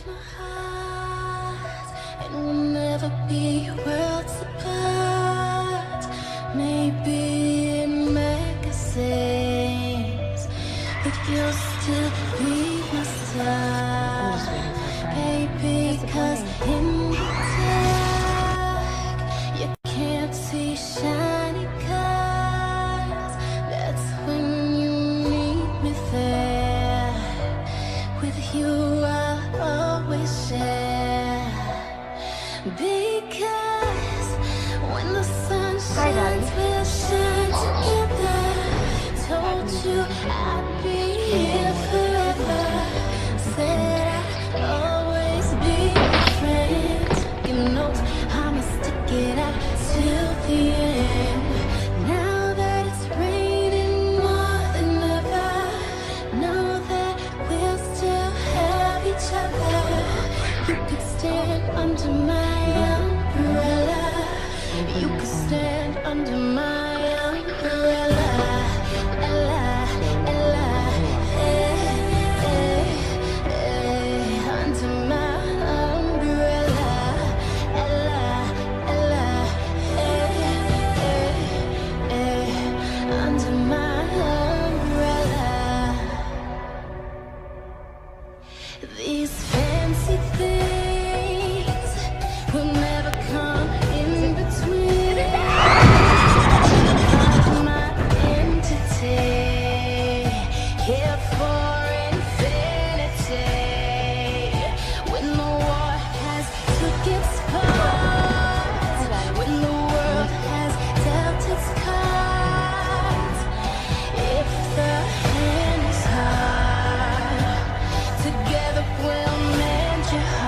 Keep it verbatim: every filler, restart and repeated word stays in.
my heart, and we'll never be worlds apart. Maybe in magazines, but you'll still be my star. Baby, 'cause in the dark you can't see shiny cars. That's when you need me there. With you I'll always share. Because when the sun shines, we'll shine together. Told you I'd be here forever. Said I'd always be your friend. You know I'ma stick it out till the end. Now that it's raining more than ever, know that we'll still have each other. You could stand under my umbrella. You could stand under my umbrella. Ella, Ella, eh, eh, eh, under my umbrella. Ella, Ella, eh, eh, eh, under my umbrella. These fancy things will never come in between. My entity, here for infinity. When the war has took its part, when the world has dealt its cards, if the hand is hard, together we'll mend your heart.